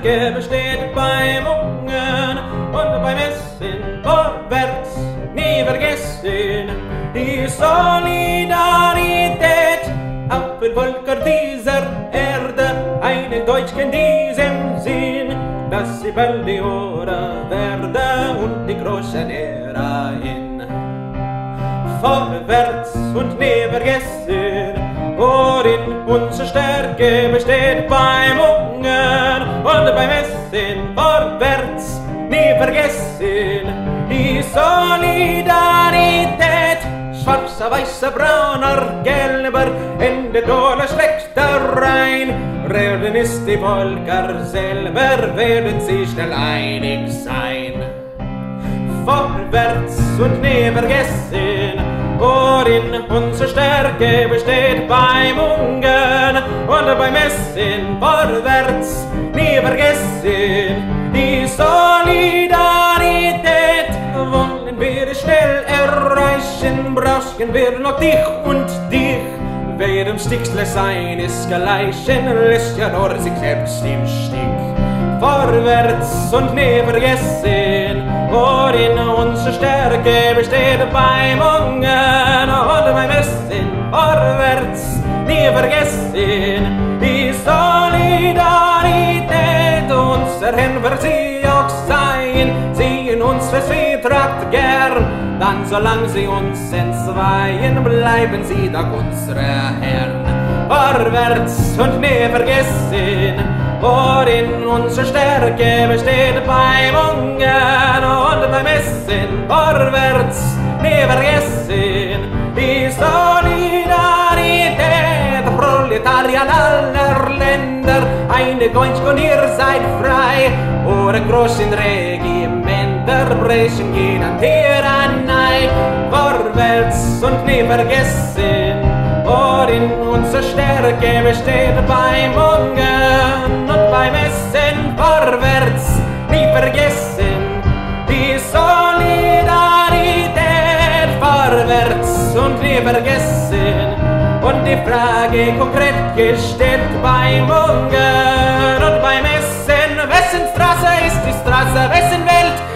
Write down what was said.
Stärke besteht beim Hungern und beim Essen vorwärts nie vergessen. Die Solidarität auf den Völkern dieser Erde, einig Deutsch in diesem Sinn, dass sie bald die Ora werde und die großen Ärain. Vorwärts und nie vergessen, worin unsere Stärke besteht beim Hungern und beim Essen. Vorwärts nie vergessen, die Solidarität. Schwarzer, weißer, brauner, gelber, Hände, Donner schlägt da rein. Reden ist die Völker selber, werden sie schnell einig sein. Vorwärts und nie vergessen, worin unsere Stärke besteht beim Hungern und beim Essen. Vorwärts nie vergessen, die Solidarität. Wollen wir schnell erreichen, brauchen wir noch dich und dich. Wer im Stichsle seines Gleichen lässt ja nur sich selbst im Stich. Vorwärts und nie vergessen, worin unsere Stärke besteht beim Hungern und beim Essen. Vorwärts nie vergessen, die Solidarität. Unser Herrn wird sie auch sein, sie in uns vertragt gern. Dann solang sie uns entzweien, bleiben sie doch unsere Herren. Vorwärts und nie vergessen, worin unsere Stärke besteht beim Hungern und beim Essen. Vorwärts nie vergessen, die Solidarität. Proletarier aller Länder, eine Deutsch und ihr seid frei. Eure großen Regimenter brechen gegen Tyrannei. Vorwärts und nie vergessen, worin unsere Stärke besteht beim Hungern und beim Essen. Vorwärts nie vergessen, die Solidarität. Vorwärts und nie vergessen, und die Frage konkret gestellt beim Hungern und beim Essen. Wessen Straße ist die Straße, wessen Welt